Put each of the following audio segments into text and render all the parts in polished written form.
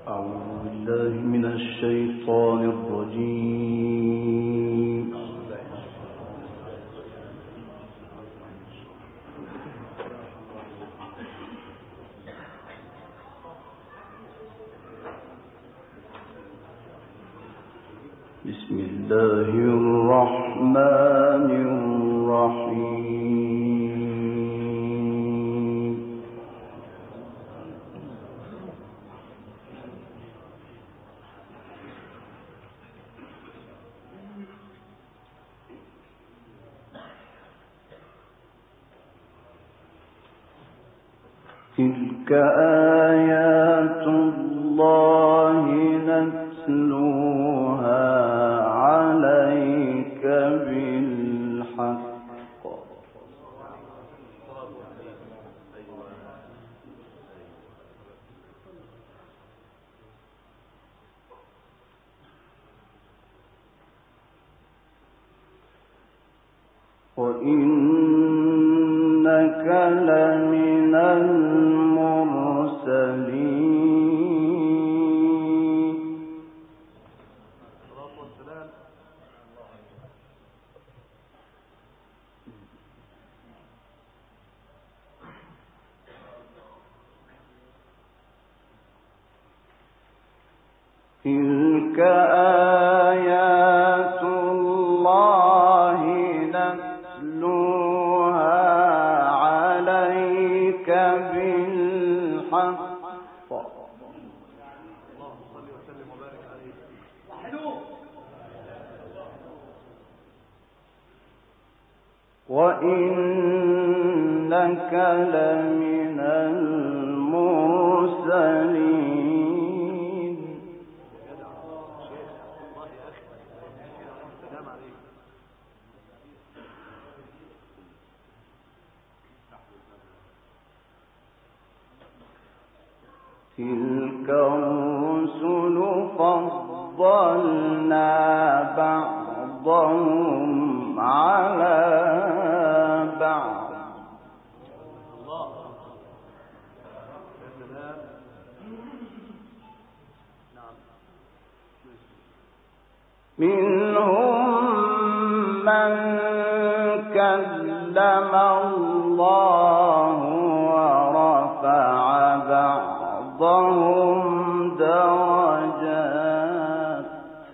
أعوذ بالله من الشيطان الرجيم. بسم الله الرحمن الرحيم. تلك آيات الله نتلوها عليك بالحق. وإنك لمن المرسلين. تلك آيات الله نتلوها عليك بالحق. وإنك لمن المرسلين. تلك الرسل فضلنا بعضهم على بعض. منهم من كلم الله ورفع بعضهم درجات.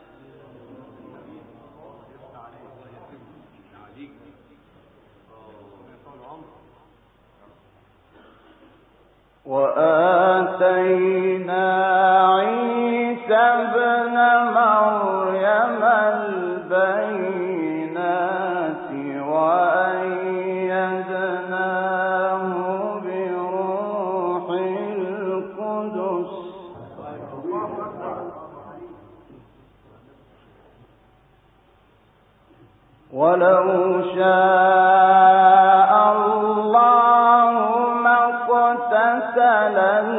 وآتينا عيسى ابن مريم البينات وأيدناه بروح القدس. ولو شاء الله ما اقتتل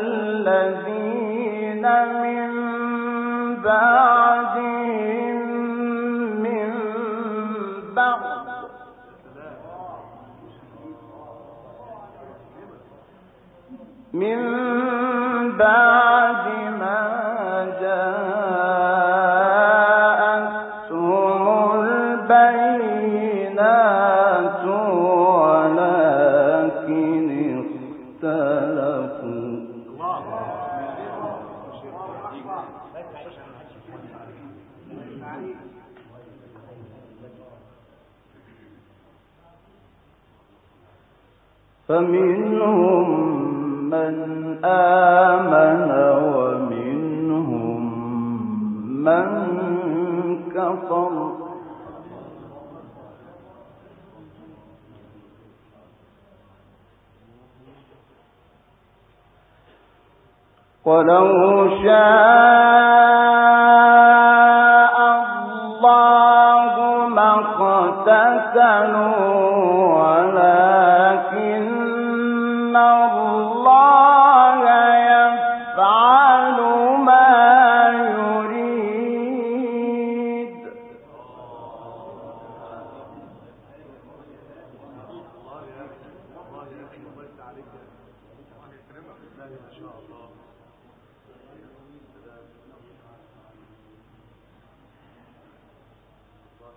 الذين من بعدهم من بعد ما جاءتهم البينات ولكن اختلفوا. فمنهم من آمن ومنهم من كفر. ولو شاء الله ما اقتتلوا ولكن الله يفعل ما يريد.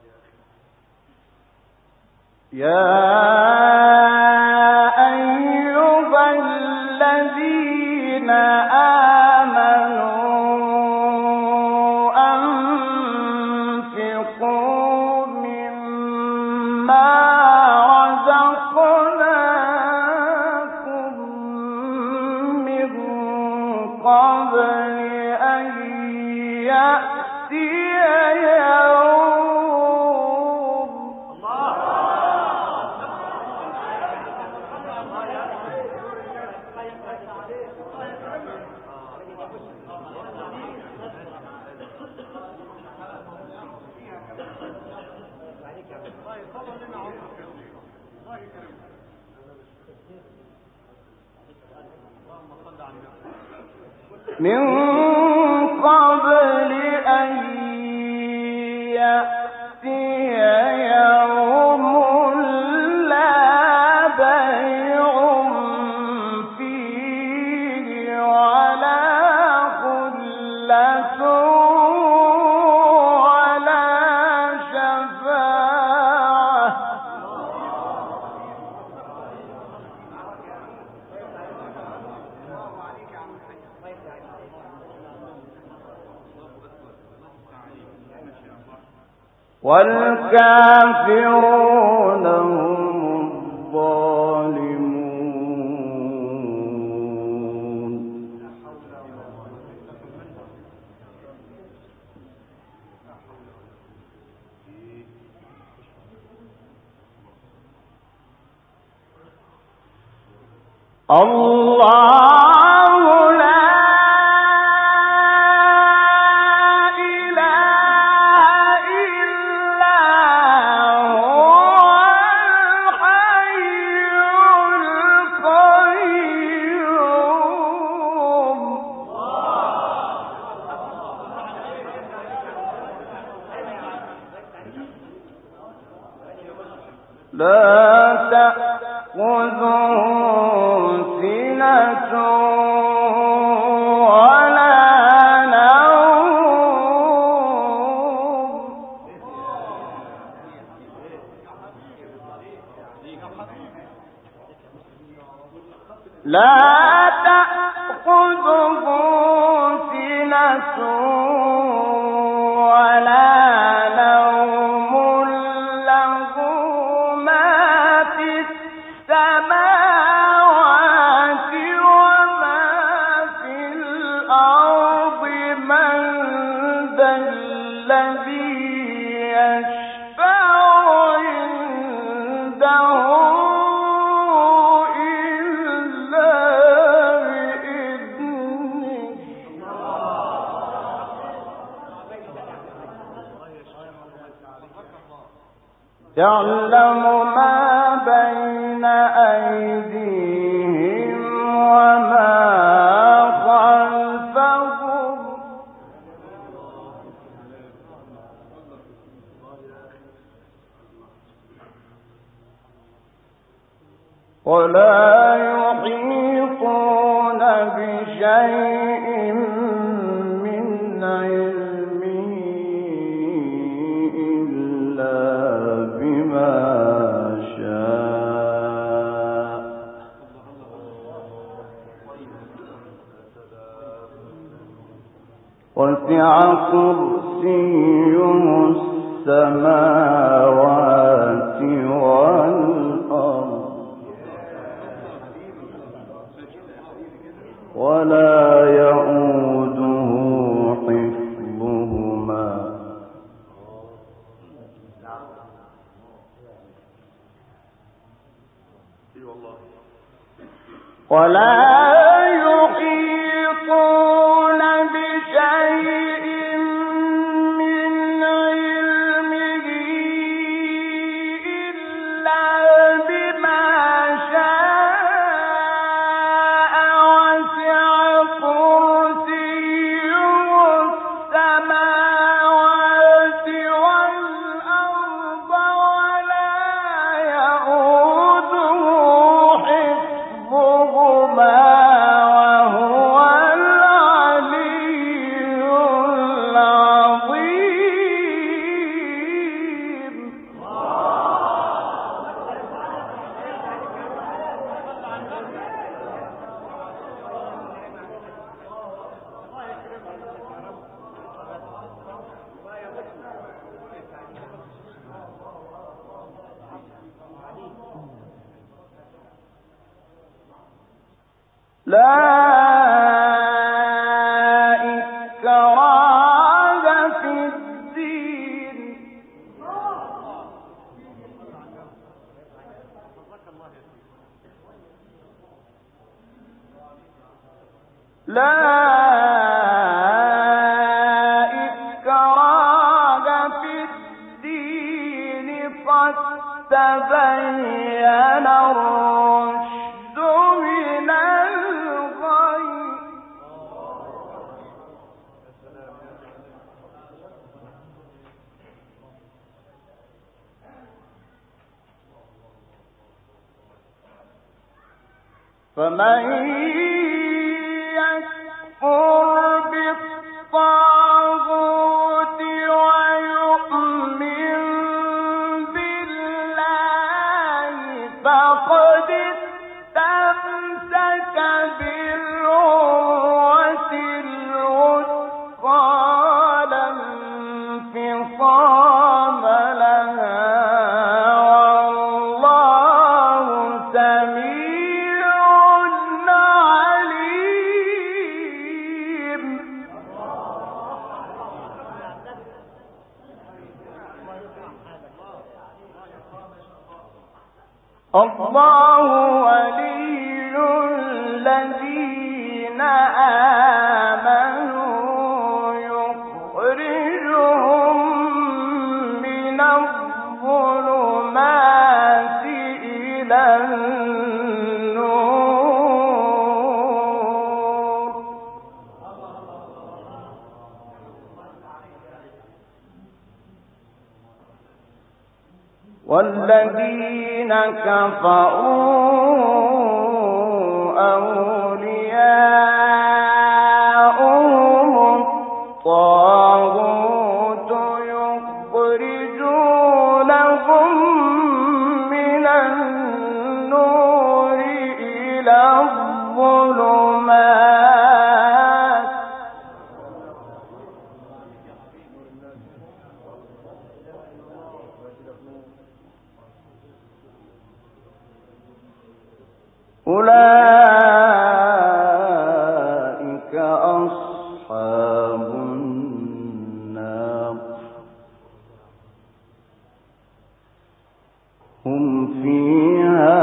من قبل أن يأتي يوم لا بيع فيه ولا خلة ولا شفاعة والكافرون هم الظالمون. الله لا لا تأخذه سنة ولا نوم لا تأخذه سنة ولا نوم له ما في السماوات وما في الأرض من ذا الذي يشفع عنده إلا بإذنه يعلم ما بين أيديهم وما خلفهم ولا يحيطون بشيء من علمه إلا بما شاء وسع كرسيه السماوات والأرض ولا يؤوده حفظهما ولا يحيطون بشيء من علمه إلا بما شاء وسع كرسيه السماوات والأرض ولا يؤوده حفظهما تبين الرشد من الغي فمن يكفر بالطاغوت ويؤمن بالله فقد استمسك بالعروة الوثقى لا انفصام لها والله سميع عليم. الله ولي الذين آمنوا يخرجهم من الظلمات إلى النور والذين كفروا أولياؤهم الطاغوت يخرجونهم من النور إلى الظلمات أولئك أصحاب النار هم فيها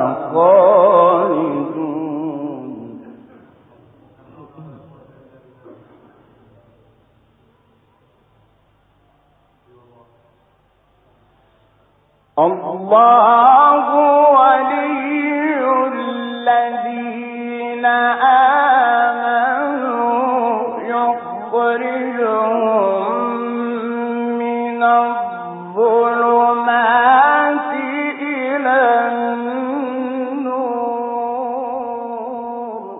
خالدون. الله ولي الذين آمنوا يخرجهم من الظلمات إلى النور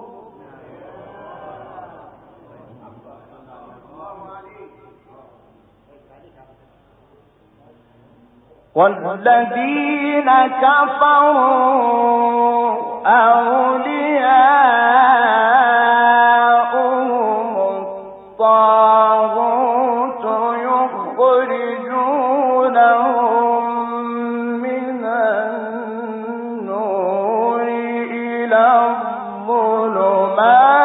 والذين كفروا أولياؤهم الطاغوت يخرجونهم من النور إلى الظلمات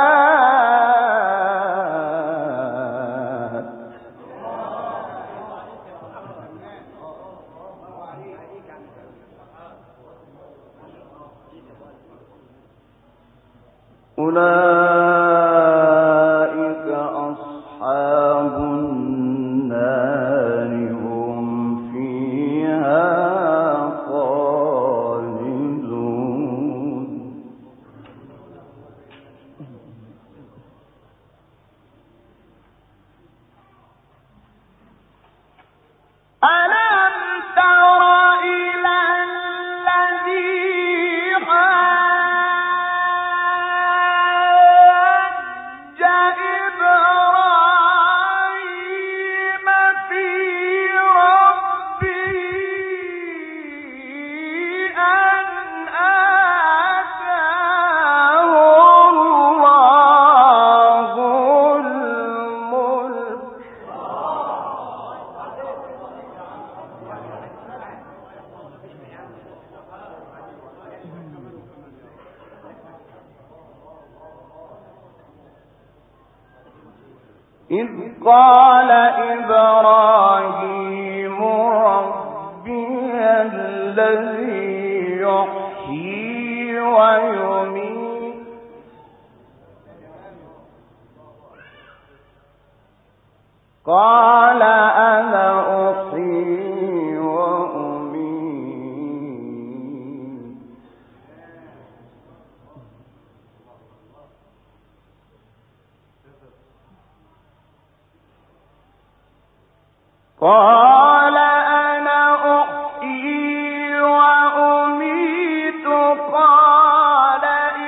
إذ قال إبراهيم ربي الذي يحيي ويميت قال أنا أحيي وأميت قال أنا أحيي وأميت قال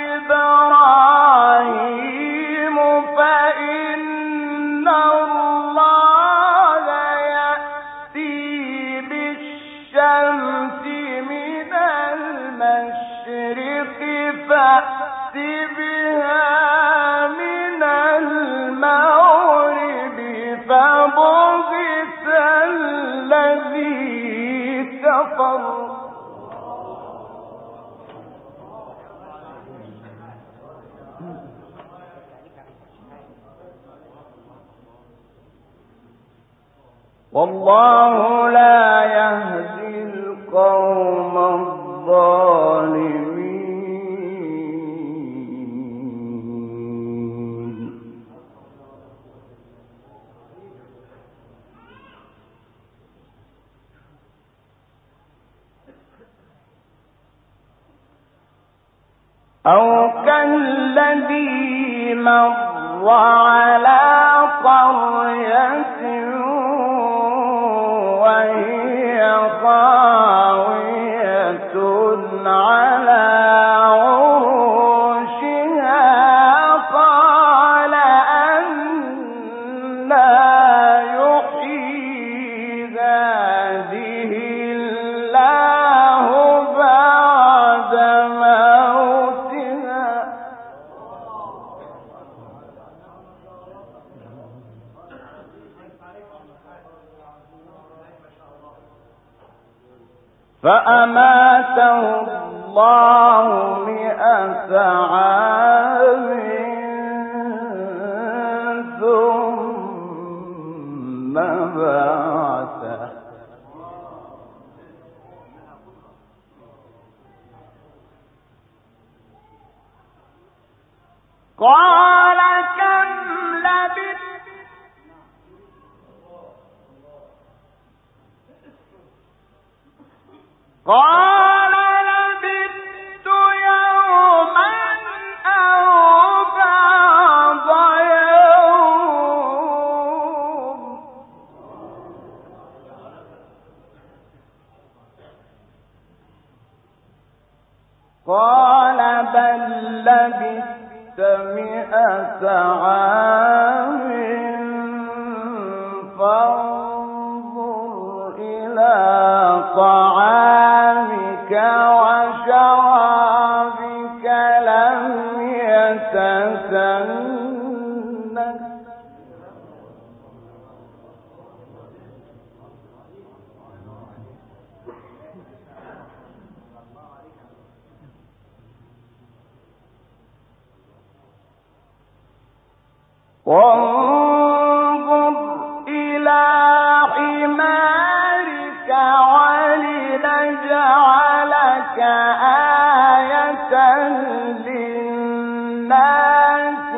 إبراهيم فإن الله يأتي بالشمس من المشرق فأت بها من المغرب فبهت الذي كفر والله لا يهدي القوم الظالمين أو كالذي مر على قرية وهي خاوية على عروشها قال أنى يحيي هذه الله بعد موتها فأماته الله 100 عام ثم بعثه قال كم لبثت قال لبثت يوما أو بعض يوم قال بل لبثت 100 عام فانظر إلى طعامك وشرابك لم يتسنه وانظر إلى حمارك ولنجعلك آية للناس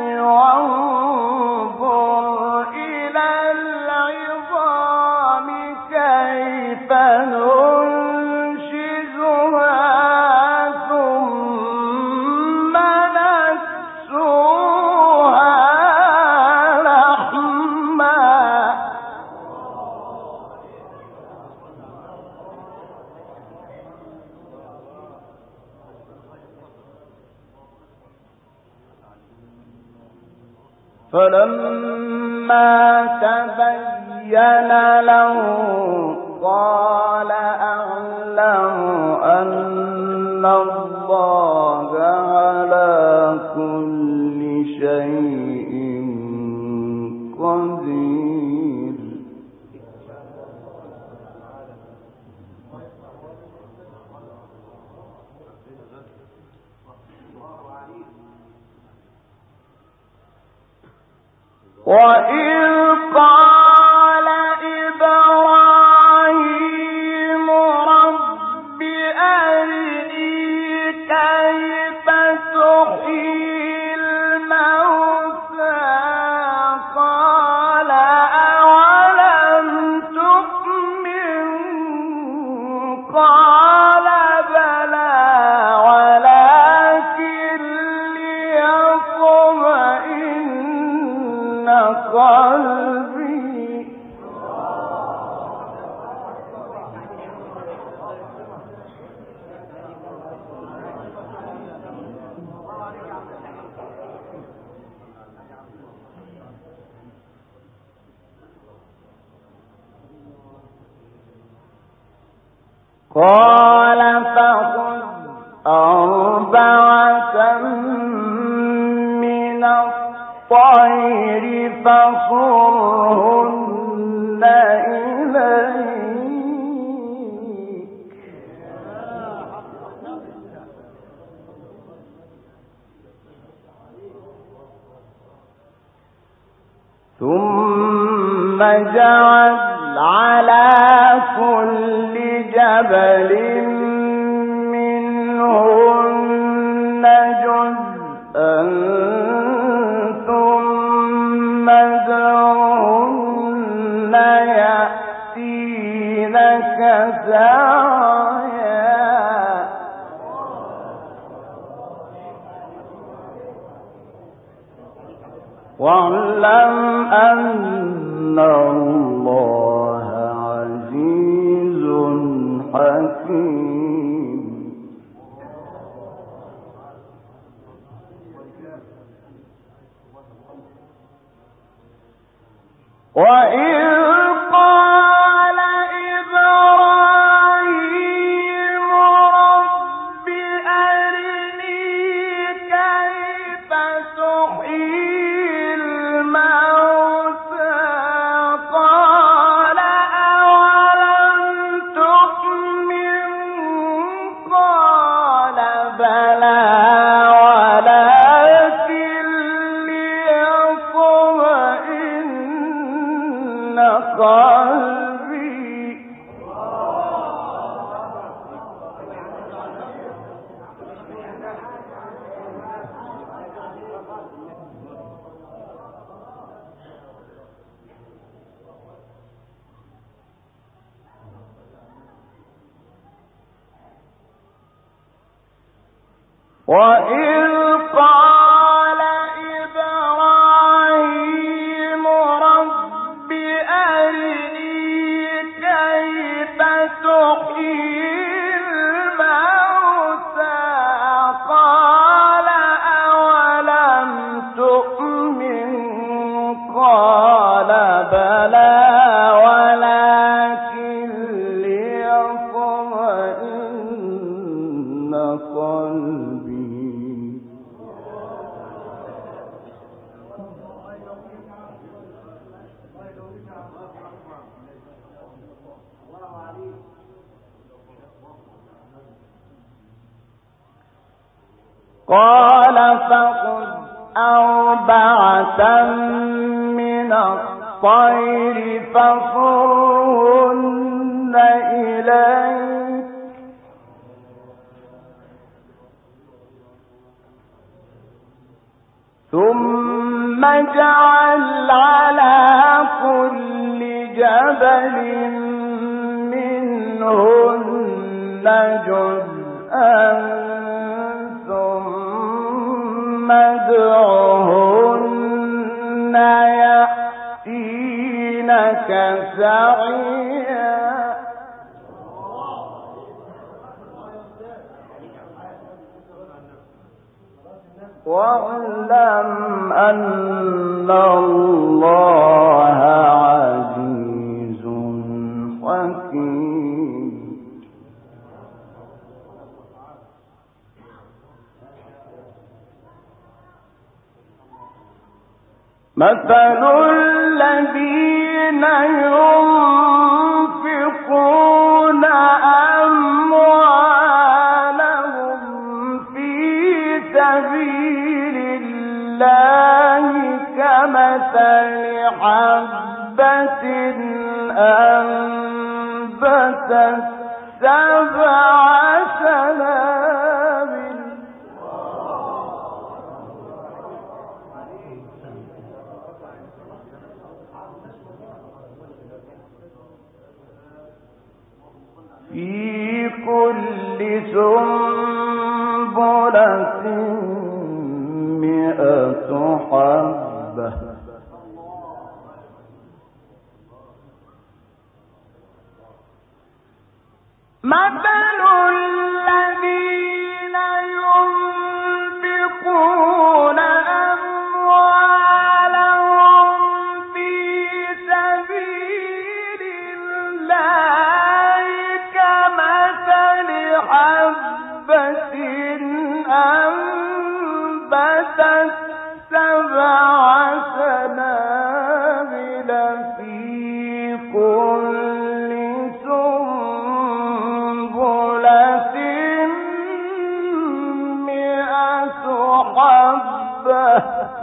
وانظر إلى العظام كيف ننشزها ثم نكسوها فلما تبين له قال أعلم أن الله على كل شيء قدير وإذ قال إبراهيم رب أرني كيف تحيي الموتى قال أولم تؤمن قال بلى ولكن ليطمئن قلبي قال فخذ أربعة من الطير فصرهن إليك ثم اجعل على كل جبل منهن جزءا ثم ادعهن يأتينك سعيا واعلم أن الله عزيز حكيم وإذ قال إبراهيم رب أرني كيف تحيي الموتى قال أولم تؤمن قال بلى ولكن ليطمئن قلبي وإذ قال إبراهيم رب أرني كيف تحيي الموتى قال أولم تؤمن قال بلى ولكن ليطمئن قلبي قال فخذ أربعة من الطير فصرهن إليك ثم اجعل على كل جبل منهن جزءا ثم ادعهن يأتينك سعيا واعلم أن الله عزيز حكيم مثل الذين ينفقون أموالهم في سبيل الله كمثل كمثل حبة أنبتت 7 سنابل في كل سنبلة 100 حبة مثل الذين ينفقون أموالهم في سبيل الله كمثل حبة أنبتت 7 سنابل في كل سنبلة 100 حبة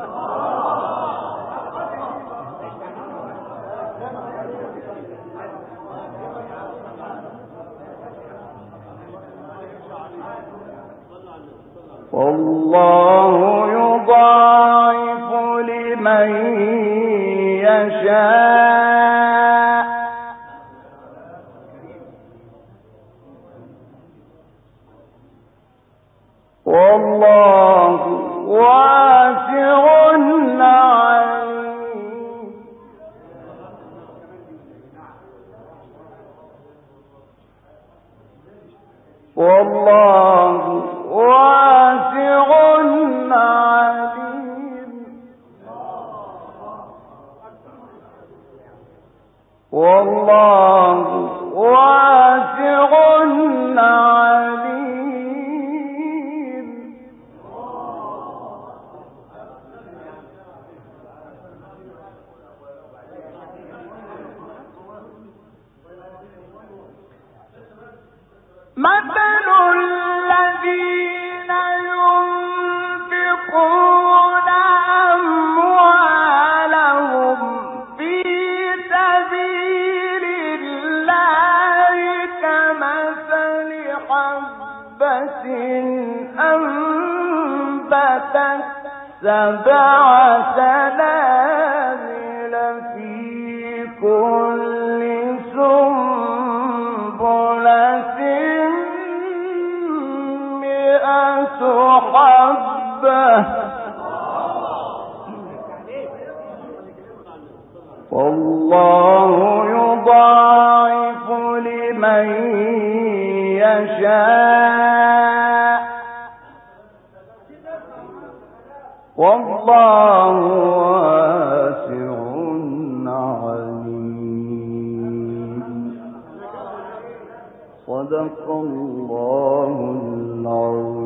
والله يضاعف لمن يشاء والله واسع عليم والله واسع عليم والله واسع عليم مثل الذين ينفقون أموالهم في سبيل الله كمثل حبة أنبتت 7 سنابل في كل سنبلة 100 حبة والله يضاعف لمن يشاء والله واسع عليم صدق الله العظيم